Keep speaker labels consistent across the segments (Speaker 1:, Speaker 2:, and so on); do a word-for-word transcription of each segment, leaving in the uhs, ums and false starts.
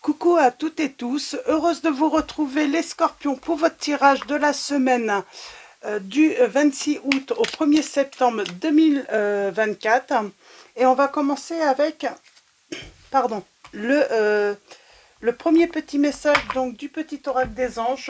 Speaker 1: Coucou à toutes et tous, heureuse de vous retrouver les scorpions pour votre tirage de la semaine euh, du vingt-six août au premier septembre deux mille vingt-quatre. Et on va commencer avec pardon, le, euh, le premier petit message donc du petit oracle des anges.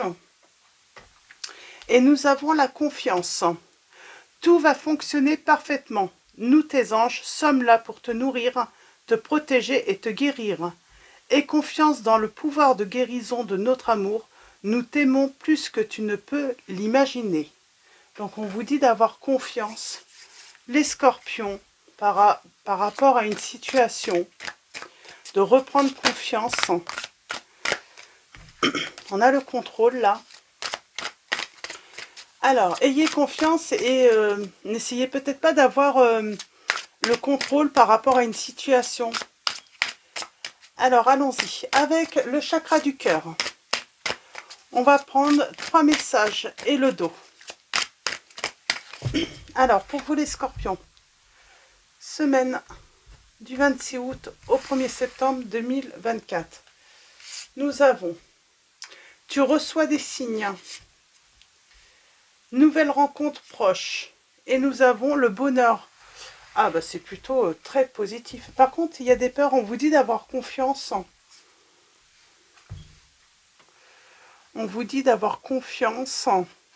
Speaker 1: Et nous avons la confiance. Tout va fonctionner parfaitement. Nous, tes anges, sommes là pour te nourrir, te protéger et te guérir. Aie confiance dans le pouvoir de guérison de notre amour. Nous t'aimons plus que tu ne peux l'imaginer. Donc on vous dit d'avoir confiance, les scorpions, par, par rapport à une situation, de reprendre confiance. On a le contrôle là. Alors, ayez confiance et euh, n'essayez peut-être pas d'avoir euh, le contrôle par rapport à une situation. Alors, allons-y. Avec le chakra du cœur, on va prendre trois messages et le dos. Alors, pour vous les scorpions, semaine du vingt-six août au premier septembre deux mille vingt-quatre, nous avons, tu reçois des signes, nouvelle rencontre proche, et nous avons le bonheur. Ah bah c'est plutôt euh, très positif. Par contre, il y a des peurs, on vous dit d'avoir confiance. On vous dit d'avoir confiance.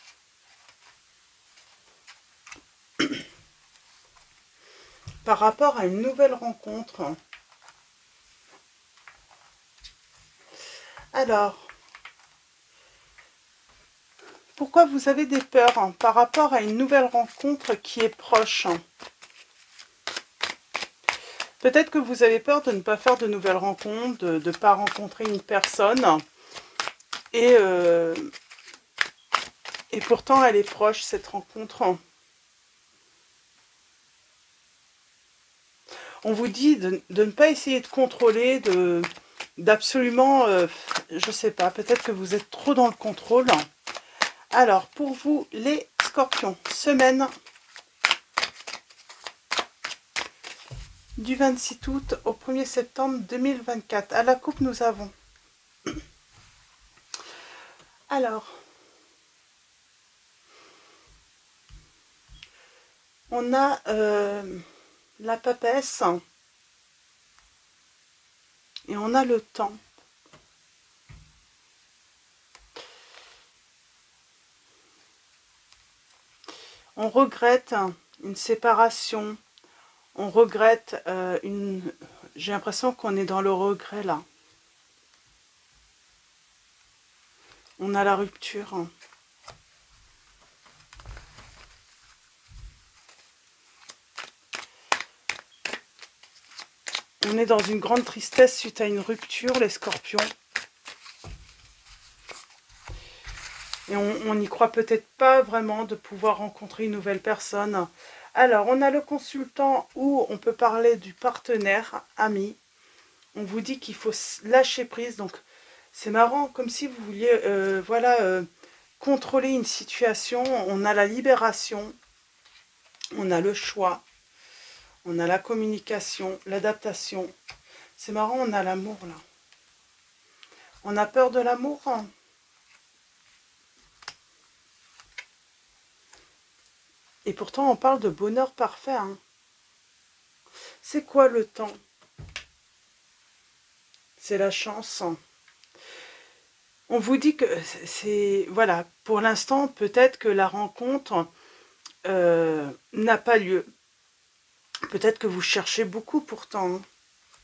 Speaker 1: Par rapport à une nouvelle rencontre. Alors, pourquoi vous avez des peurs hein, par rapport à une nouvelle rencontre qui est proche? Peut-être que vous avez peur de ne pas faire de nouvelles rencontres, de ne pas rencontrer une personne. Et, euh, et pourtant, elle est proche, cette rencontre. On vous dit de, de ne pas essayer de contrôler, de d'absolument, euh, je ne sais pas, peut-être que vous êtes trop dans le contrôle. Alors, pour vous, les scorpions, semaine du vingt-six août au premier septembre deux mille vingt-quatre. À la coupe, nous avons. Alors, on a euh, la papesse et on a le temps. On regrette une séparation. On regrette euh, une... J'ai l'impression qu'on est dans le regret, là. On a la rupture. On est dans une grande tristesse suite à une rupture, les scorpions. Et on n'y croit peut-être pas vraiment de pouvoir rencontrer une nouvelle personne. Alors, on a le consultant où on peut parler du partenaire, ami. On vous dit qu'il faut lâcher prise. Donc, c'est marrant, comme si vous vouliez euh, voilà, euh, contrôler une situation. On a la libération, on a le choix, on a la communication, l'adaptation. C'est marrant, on a l'amour, là. On a peur de l'amour, hein. Et pourtant, on parle de bonheur parfait. Hein. C'est quoi le temps? C'est la chance. On vous dit que c'est... Voilà, pour l'instant, peut-être que la rencontre euh, n'a pas lieu. Peut-être que vous cherchez beaucoup pourtant. Hein.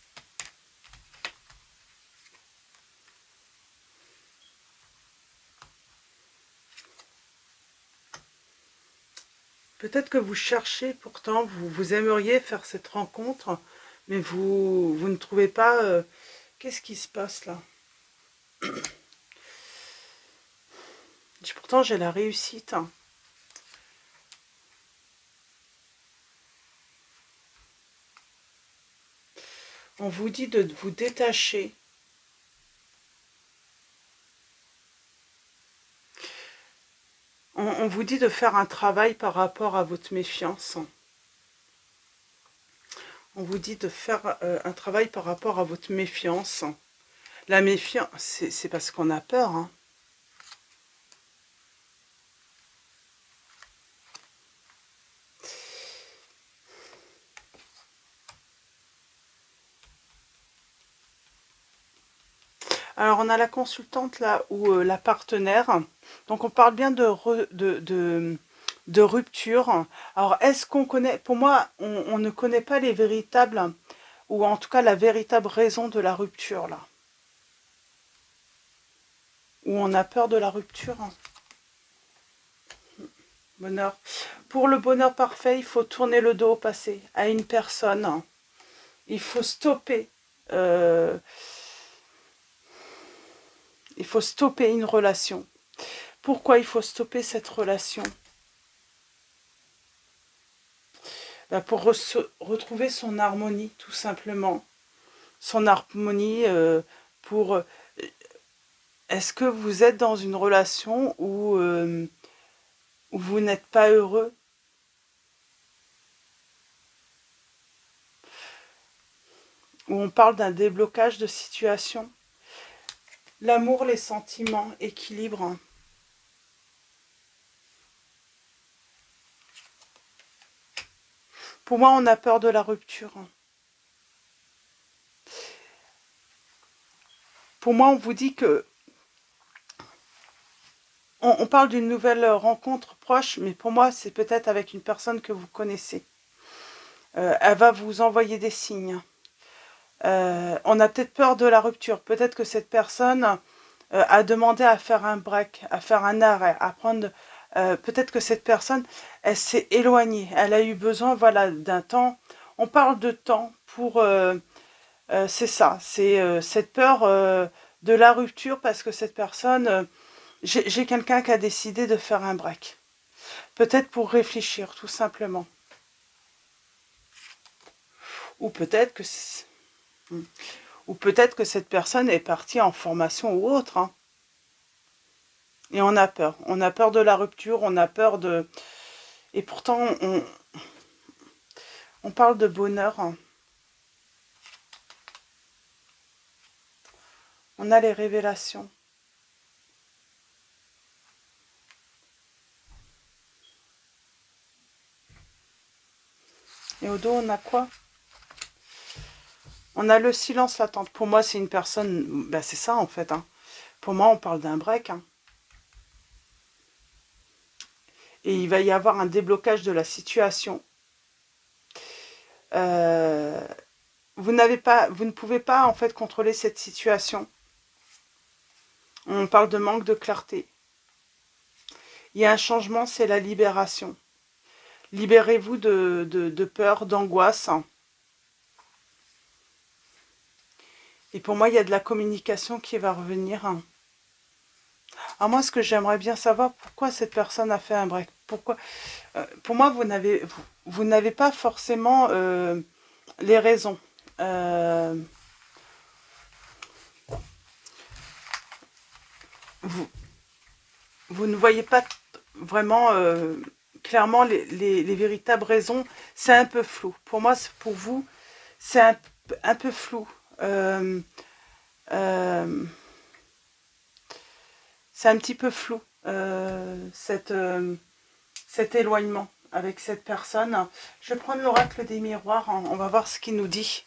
Speaker 1: Peut-être que vous cherchez pourtant, vous, vous aimeriez faire cette rencontre, mais vous, vous ne trouvez pas... Euh, qu'est-ce qui se passe là? Pourtant, j'ai la réussite. Hein. On vous dit de vous détacher. On, on vous dit de faire un travail par rapport à votre méfiance. On vous dit de faire euh, un travail par rapport à votre méfiance. La méfiance, c'est parce qu'on a peur, hein. Alors, on a la consultante là, ou euh, la partenaire. Donc, on parle bien de, re, de, de, de rupture. Alors, est-ce qu'on connaît... Pour moi, on, on ne connaît pas les véritables, ou en tout cas la véritable raison de la rupture, là. Ou on a peur de la rupture. Bonheur. Pour le bonheur parfait, il faut tourner le dos au passé, à une personne. Il faut stopper... Euh, il faut stopper une relation. Pourquoi il faut stopper cette relation? Ben pour re retrouver son harmonie, tout simplement. Son harmonie euh, pour... Euh, est-ce que vous êtes dans une relation où, euh, où vous n'êtes pas heureux? Où on parle d'un déblocage de situation? L'amour, les sentiments, équilibre. Pour moi, on a peur de la rupture. Pour moi, on vous dit que... On, on parle d'une nouvelle rencontre proche, mais pour moi, c'est peut-être avec une personne que vous connaissez. Euh, elle va vous envoyer des signes. Euh, on a peut-être peur de la rupture. Peut-être que cette personne euh, a demandé à faire un break, à faire un arrêt, à prendre... Euh, peut-être que cette personne, elle s'est éloignée. Elle a eu besoin, voilà, d'un temps. On parle de temps pour... Euh, euh, c'est ça, c'est euh, cette peur euh, de la rupture parce que cette personne... Euh, j'ai quelqu'un qui a décidé de faire un break. Peut-être pour réfléchir, tout simplement. Ou peut-être que... Ou peut-être que cette personne est partie en formation ou autre. Hein. Et on a peur. On a peur de la rupture, on a peur de... Et pourtant, on, on parle de bonheur. Hein. On a les révélations. Et au dos, on a quoi? On a le silence latent. Pour moi, c'est une personne... Ben, c'est ça, en fait. Hein. Pour moi, on parle d'un break. Hein. Et il va y avoir un déblocage de la situation. Euh, vous n'avez pas, vous ne pouvez pas, en fait, contrôler cette situation. On parle de manque de clarté. Il y a un changement, c'est la libération. Libérez-vous de, de, de peur, d'angoisse. Et pour moi, il y a de la communication qui va revenir. Alors moi, ce que j'aimerais bien savoir, pourquoi cette personne a fait un break? Pourquoi euh, Pour moi, vous n'avez vous, vous n'avez pas forcément euh, les raisons. Euh, vous, vous ne voyez pas vraiment euh, clairement les, les, les véritables raisons. C'est un peu flou. Pour moi, pour vous, c'est un, un peu flou. Euh, euh, c'est un petit peu flou, euh, cette, euh, cet éloignement avec cette personne. Je vais prendre l'oracle des miroirs, hein, on va voir ce qu'il nous dit.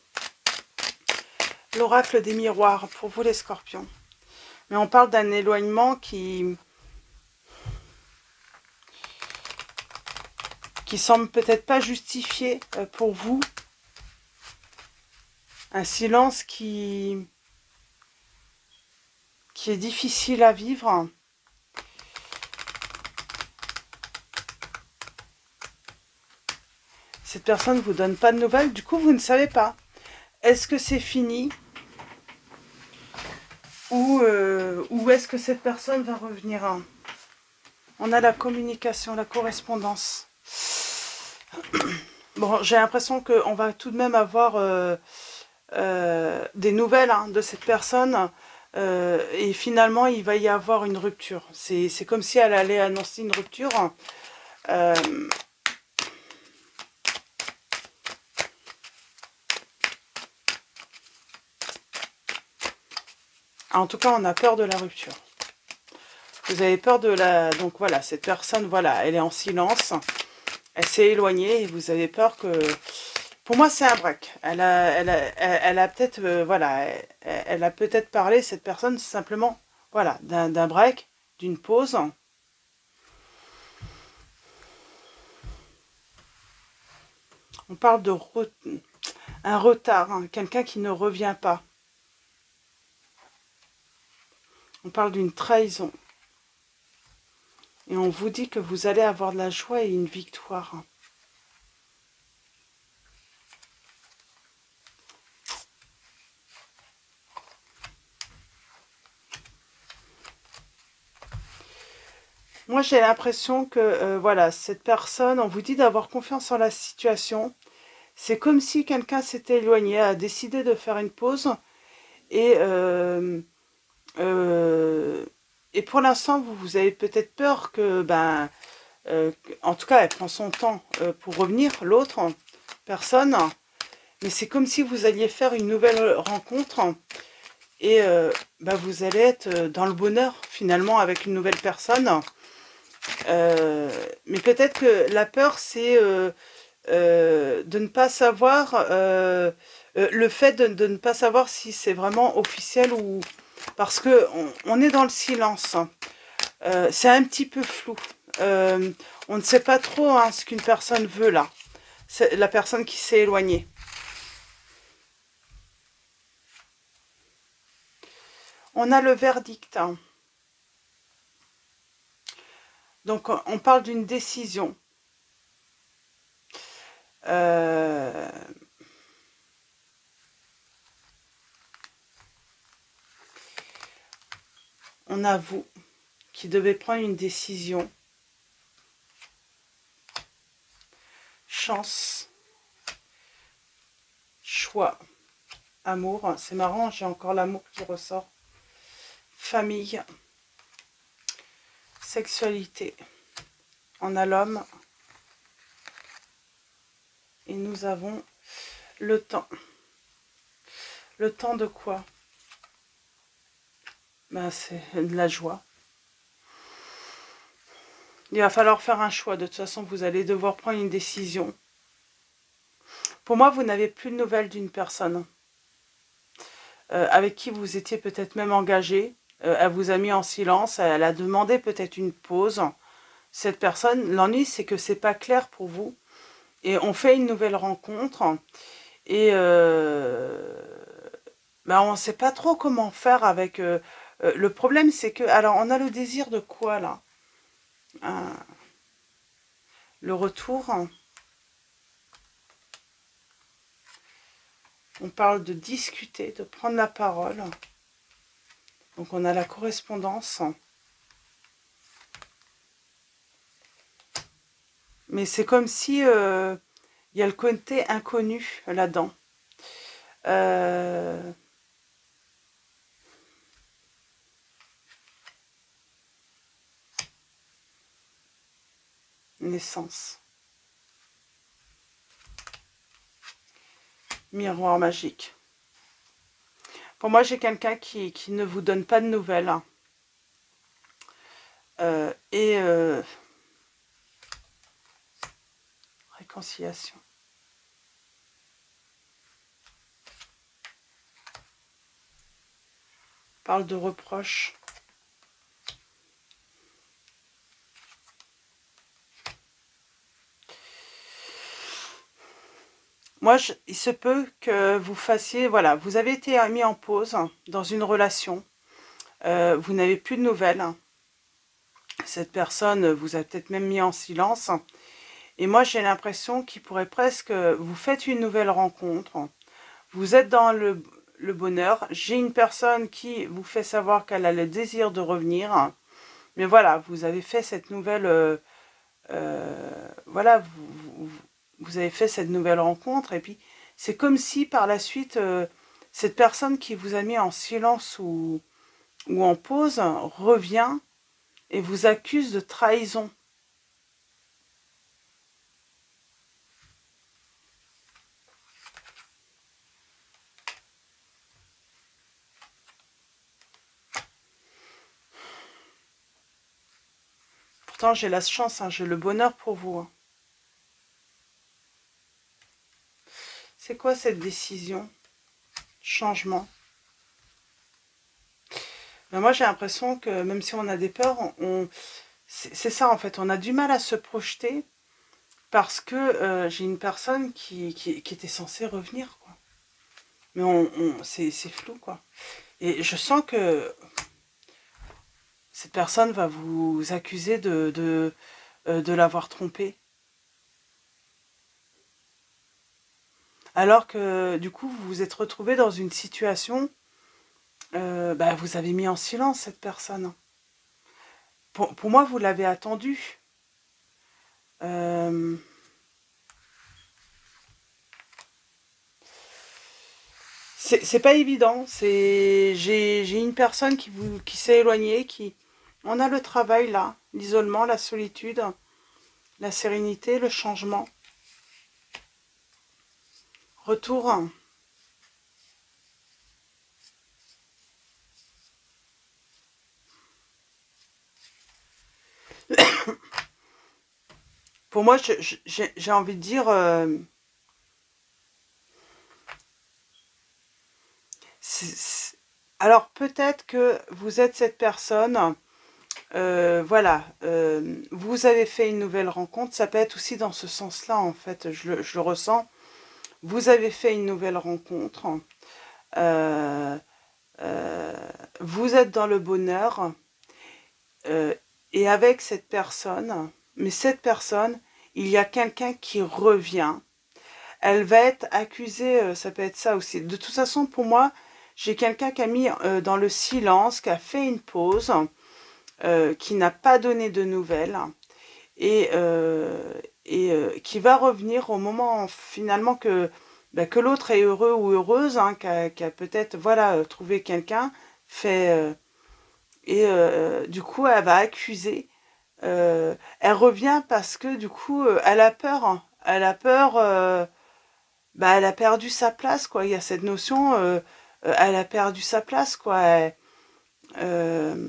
Speaker 1: L'oracle des miroirs, pour vous les scorpions. Mais on parle d'un éloignement qui... qui semble peut-être pas justifié pour vous. Un silence qui... qui est difficile à vivre. Cette personne ne vous donne pas de nouvelles, du coup vous ne savez pas. Est-ce que c'est fini? Ou, euh, ou est-ce que cette personne va revenir? On a la communication, la correspondance. Bon, j'ai l'impression qu'on va tout de même avoir euh, euh, des nouvelles hein, de cette personne. Euh, et finalement, il va y avoir une rupture. C'est comme si elle allait annoncer une rupture. Euh, En tout cas, on a peur de la rupture. Vous avez peur de la... Donc voilà, cette personne, voilà, elle est en silence. Elle s'est éloignée et vous avez peur que... Pour moi, c'est un break. Elle a, elle a, elle, elle a peut-être... Euh, voilà, elle, elle a peut-être parlé, cette personne, simplement, voilà, d'un break, d'une pause. On parle de re... un retard, hein, quelqu'un qui ne revient pas. On parle d'une trahison. Et on vous dit que vous allez avoir de la joie et une victoire. Moi, j'ai l'impression que, euh, voilà, cette personne, on vous dit d'avoir confiance en la situation. C'est comme si quelqu'un s'était éloigné, a décidé de faire une pause. Et, euh, euh, et pour l'instant, vous, vous avez peut-être peur que, ben, euh, en tout cas, elle prend son temps euh, pour revenir, l'autre personne. Mais c'est comme si vous alliez faire une nouvelle rencontre. Et euh, ben, vous allez être dans le bonheur, finalement, avec une nouvelle personne. Euh, mais peut-être que la peur, c'est euh, euh, de ne pas savoir, euh, euh, le fait de, de ne pas savoir si c'est vraiment officiel ou... Parce que on, on est dans le silence. Euh, c'est un petit peu flou. Euh, on ne sait pas trop hein, ce qu'une personne veut là. C'est la personne qui s'est éloignée. On a le verdict. Hein. Donc on parle d'une décision. Euh... On a vous qui devez prendre une décision. Chance. Choix. Amour. C'est marrant, j'ai encore l'amour qui ressort. Famille. Sexualité. On a l'homme. Et nous avons le temps. Le temps de quoi? Ben, c'est de la joie. Il va falloir faire un choix. De toute façon, vous allez devoir prendre une décision. Pour moi, vous n'avez plus de nouvelles d'une personne euh, avec qui vous étiez peut-être même engagé. Euh, elle vous a mis en silence. Elle a demandé peut-être une pause. Cette personne, l'ennui, c'est que c'est pas clair pour vous. Et on fait une nouvelle rencontre. Et euh, ben, on ne sait pas trop comment faire avec... Euh, euh, le problème, c'est que... Alors, on a le désir de quoi, là? euh, Le retour. On parle de discuter, de prendre la parole. Donc, on a la correspondance. Mais c'est comme si euh, il y a le côté inconnu là-dedans. Euh... Naissance. Miroir magique. Pour moi, j'ai quelqu'un qui, qui ne vous donne pas de nouvelles. Euh, et euh, réconciliation. Parle de reproches. Moi, je, il se peut que vous fassiez... Voilà, vous avez été mis en pause dans une relation. Euh, vous n'avez plus de nouvelles. Cette personne vous a peut-être même mis en silence. Et moi, j'ai l'impression qu'il pourrait presque... Vous faites une nouvelle rencontre. Vous êtes dans le, le bonheur. J'ai une personne qui vous fait savoir qu'elle a le désir de revenir. Mais voilà, vous avez fait cette nouvelle... Euh, euh, voilà, vous, vous, vous avez fait cette nouvelle rencontre. Et puis, c'est comme si par la suite, euh, cette personne qui vous a mis en silence ou, ou en pause revient et vous accuse de trahison. pourtant, j'ai la chance, hein, j'ai le bonheur pour vous. Hein. C'est quoi cette décision? Changement. Ben moi, j'ai l'impression que même si on a des peurs, on, on c'est ça en fait, on a du mal à se projeter parce que euh, j'ai une personne qui, qui, qui était censée revenir, quoi. Mais on, on, c'est flou, quoi. Et je sens que cette personne va vous accuser de, de, euh, de l'avoir trompé. Alors que du coup, vous vous êtes retrouvé dans une situation, euh, bah, vous avez mis en silence cette personne. Pour, pour moi, vous l'avez attendu. Euh... C'est pas évident. C'est j'ai une personne qui vous qui s'est éloignée, qui on a le travail là, l'isolement, la solitude, la sérénité, le changement. Retour. Pour moi, j'ai envie de dire, euh, c est, c est... alors peut-être que vous êtes cette personne, euh, voilà, euh, vous avez fait une nouvelle rencontre, ça peut être aussi dans ce sens-là, en fait, je le, je le ressens. Vous avez fait une nouvelle rencontre, euh, euh, vous êtes dans le bonheur, euh, et avec cette personne, mais cette personne, il y a quelqu'un qui revient. Elle va être accusée, euh, ça peut être ça aussi. De toute façon, pour moi, j'ai quelqu'un qui a mis euh, dans le silence, qui a fait une pause, euh, qui n'a pas donné de nouvelles, et, euh, et euh, qui va revenir au moment finalement que, bah, que l'autre est heureux ou heureuse, hein, qui a, a peut-être voilà, trouvé quelqu'un, fait... Euh, et euh, du coup, elle va accuser. Euh, elle revient parce que du coup, euh, elle a peur. Hein. Elle a peur... Euh, bah, elle a perdu sa place, quoi. Il y a cette notion, euh, euh, elle a perdu sa place, quoi. Elle, euh,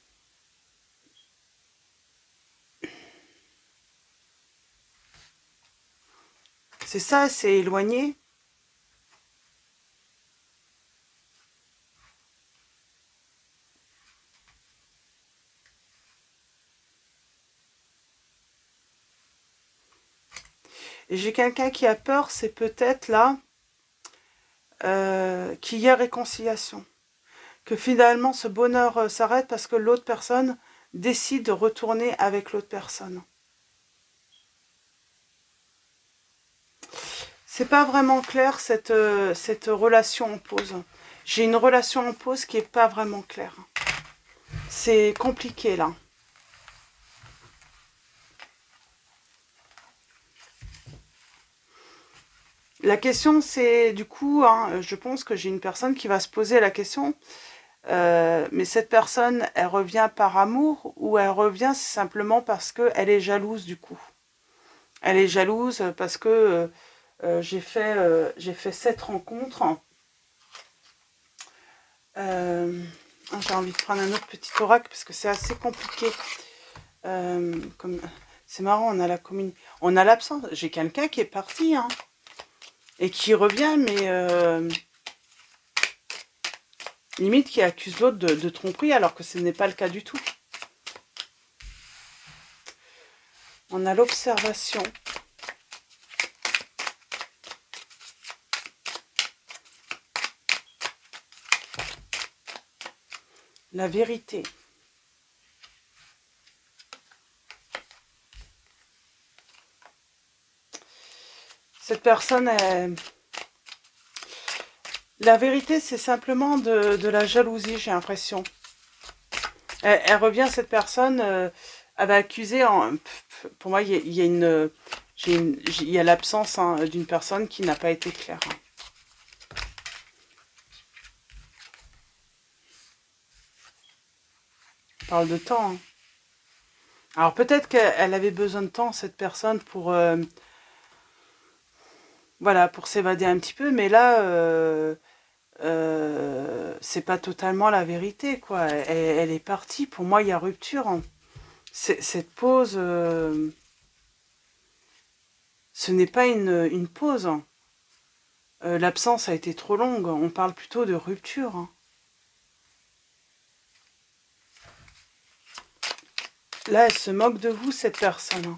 Speaker 1: c'est ça, c'est éloigné. Et j'ai quelqu'un qui a peur, c'est peut-être là euh, qu'il y a réconciliation. Que finalement, ce bonheur euh, s'arrête parce que l'autre personne décide de retourner avec l'autre personne. C'est pas vraiment clair cette, euh, cette relation en pause. J'ai une relation en pause qui est pas vraiment claire. C'est compliqué là. La question c'est du coup, hein, je pense que j'ai une personne qui va se poser la question, euh, mais cette personne, elle revient par amour ou elle revient simplement parce qu'elle est jalouse du coup. Elle est jalouse parce que euh, euh, j'ai fait, euh, j'ai fait cette rencontre. Euh, j'ai envie de prendre un autre petit oracle parce que c'est assez compliqué. Euh, comme c'est marrant, on a la commune, on a l'absence. J'ai quelqu'un qui est parti, hein, et qui revient, mais euh, limite qui accuse l'autre de, de tromperie, alors que ce n'est pas le cas du tout. On a l'observation. La vérité. Cette personne, elle... la vérité, c'est simplement de, de la jalousie, j'ai l'impression. Elle, elle revient, cette personne, euh, elle va accuser, en, pour moi, il y a, il y a une, une, il y a l'absence, hein, d'une personne qui n'a pas été claire. Hein. On parle de temps. Hein. Alors peut-être qu'elle avait besoin de temps, cette personne, pour... Euh, voilà, pour s'évader un petit peu, mais là... Euh, Euh, c'est pas totalement la vérité, quoi. Elle, elle est partie. Pour moi, il y a rupture. Hein. cette pause, euh, ce n'est pas une, une pause. Euh, L'absence a été trop longue. On parle plutôt de rupture. Hein. Là, elle se moque de vous, cette personne.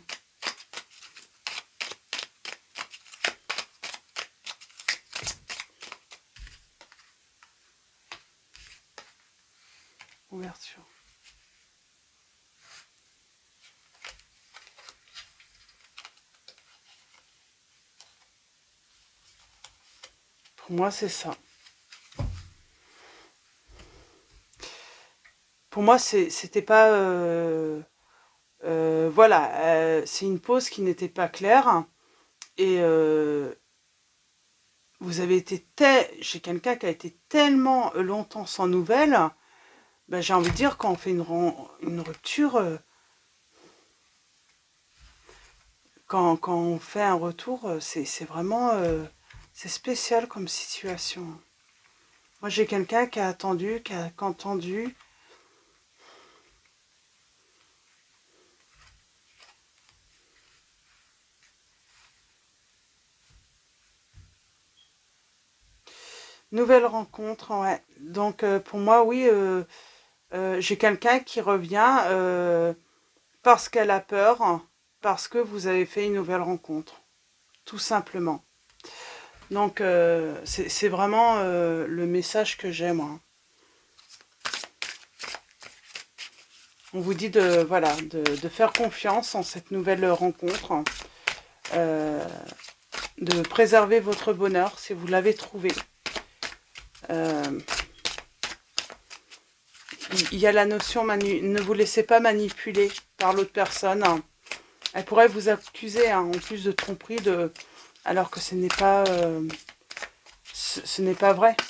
Speaker 1: Ouverture. Pour moi, c'est ça. Pour moi, c'était pas... Euh, euh, voilà, euh, c'est une pause qui n'était pas claire. Et euh, vous avez été... J'ai quelqu'un qui a été tellement longtemps sans nouvelles. Ben, j'ai envie de dire, quand on fait une, une rupture... Euh, quand, quand on fait un retour, c'est vraiment... Euh, c'est spécial comme situation. Moi, j'ai quelqu'un qui a attendu, qui a entendu... Nouvelle rencontre, ouais. Donc, euh, pour moi, oui, euh, euh, j'ai quelqu'un qui revient euh, parce qu'elle a peur, parce que vous avez fait une nouvelle rencontre, tout simplement. Donc, euh, c'est vraiment euh, le message que j'ai, moi. On vous dit de, voilà, de, de faire confiance en cette nouvelle rencontre, euh, de préserver votre bonheur si vous l'avez trouvé. Euh, il y a la notion, ne vous laissez pas manipuler par l'autre personne. Elle pourrait vous accuser, hein, en plus de tromperie, de, alors que ce n'est pas, euh, ce, ce n'est pas vrai.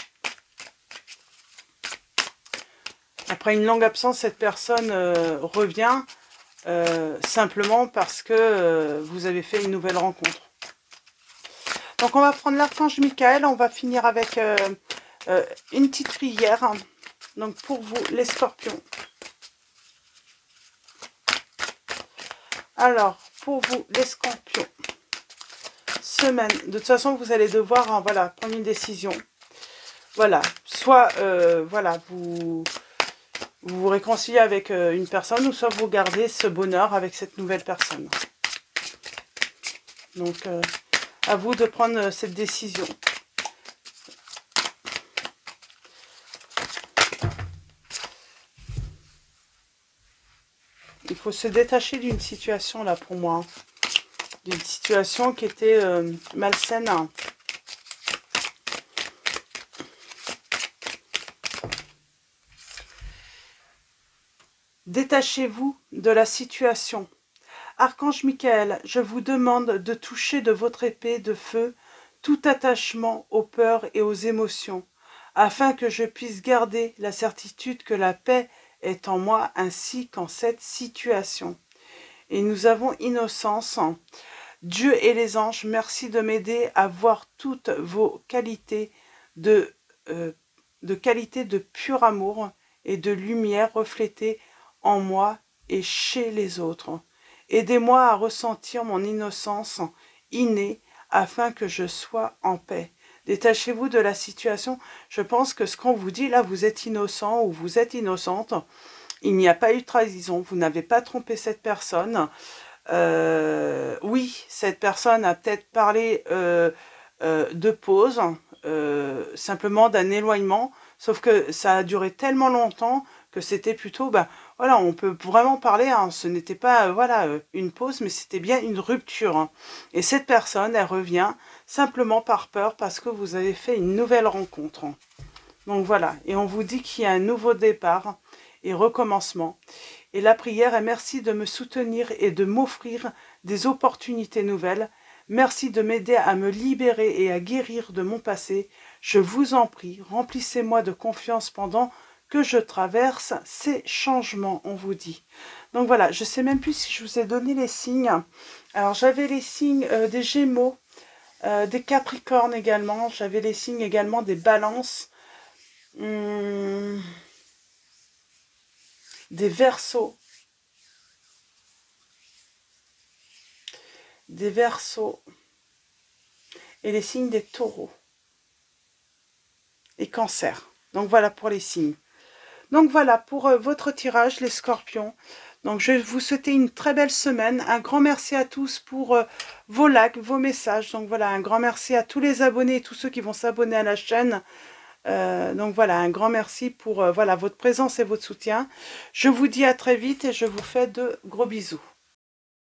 Speaker 1: Après une longue absence, cette personne euh, revient euh, simplement parce que euh, vous avez fait une nouvelle rencontre. Donc on va prendre l'archange Michael, on va finir avec euh, euh, une petite prière. Donc pour vous, les scorpions. Alors, pour vous, les scorpions, semaine, de toute façon, vous allez devoir, hein, voilà, prendre une décision. Voilà, soit, euh, voilà, vous, vous vous réconciliez avec euh, une personne, ou soit vous gardez ce bonheur avec cette nouvelle personne. Donc, euh, à vous de prendre cette décision. Il faut se détacher d'une situation, là, pour moi. D'une situation qui était euh, malsaine. Détachez-vous de la situation. Archange Michael, je vous demande de toucher de votre épée de feu tout attachement aux peurs et aux émotions, afin que je puisse garder la certitude que la paix est en moi ainsi qu'en cette situation. Et nous avons innocence. Dieu et les anges, merci de m'aider à voir toutes vos qualités de, euh, de qualité de pur amour et de lumière reflétées en moi et chez les autres. Aidez-moi à ressentir mon innocence innée afin que je sois en paix. Détachez-vous de la situation. Je pense que ce qu'on vous dit là, vous êtes innocent ou vous êtes innocente. Il n'y a pas eu de trahison. Vous n'avez pas trompé cette personne. Euh, oui, cette personne a peut-être parlé euh, euh, de pause, euh, simplement d'un éloignement. Sauf que ça a duré tellement longtemps que c'était plutôt, ben voilà, on peut vraiment parler, hein, ce n'était pas, euh, voilà, une pause, mais c'était bien une rupture. Hein. Et cette personne, elle revient simplement par peur parce que vous avez fait une nouvelle rencontre. Donc voilà, et on vous dit qu'il y a un nouveau départ et recommencement. Et la prière est merci de me soutenir et de m'offrir des opportunités nouvelles. Merci de m'aider à me libérer et à guérir de mon passé. Je vous en prie, remplissez-moi de confiance pendant que je traverse ces changements, on vous dit. Donc voilà, je ne sais même plus si je vous ai donné les signes. Alors j'avais les signes euh, des Gémeaux, euh, des Capricornes également. J'avais les signes également des Balances, hum, des Verseaux. des Verseaux et les signes des Taureaux et Cancer. Donc voilà pour les signes. Donc voilà pour euh, votre tirage, les Scorpions. Donc je vais vous souhaiter une très belle semaine. Un grand merci à tous pour euh, vos likes, vos messages. Donc voilà, un grand merci à tous les abonnés et tous ceux qui vont s'abonner à la chaîne. Euh, donc voilà, un grand merci pour euh, voilà, votre présence et votre soutien. Je vous dis à très vite et je vous fais de gros bisous.